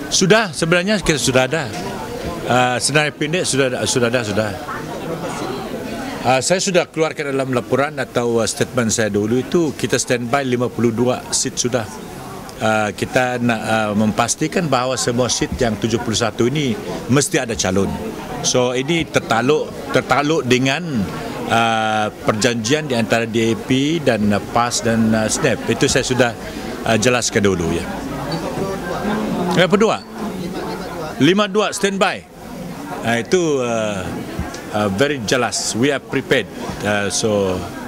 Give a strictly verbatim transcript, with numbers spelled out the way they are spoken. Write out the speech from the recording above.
Sudah, sebenarnya kita sudah ada. Uh, senarai pendek sudah sudah ada sudah. Uh, saya sudah keluarkan dalam laporan atau uh, statement saya dulu itu kita standby lima puluh dua seat sudah. Uh, kita nak uh, memastikan bahawa semua seat yang tujuh puluh satu ini mesti ada calon. So ini tertaluk tertaluk dengan uh, perjanjian di antara D A P dan uh, P A S dan uh, S N A P. Itu saya sudah uh, jelaskan dulu ya. lima puluh dua. lima puluh dua standby. Uh, itu uh, uh, very jelas. We are prepared. Uh, so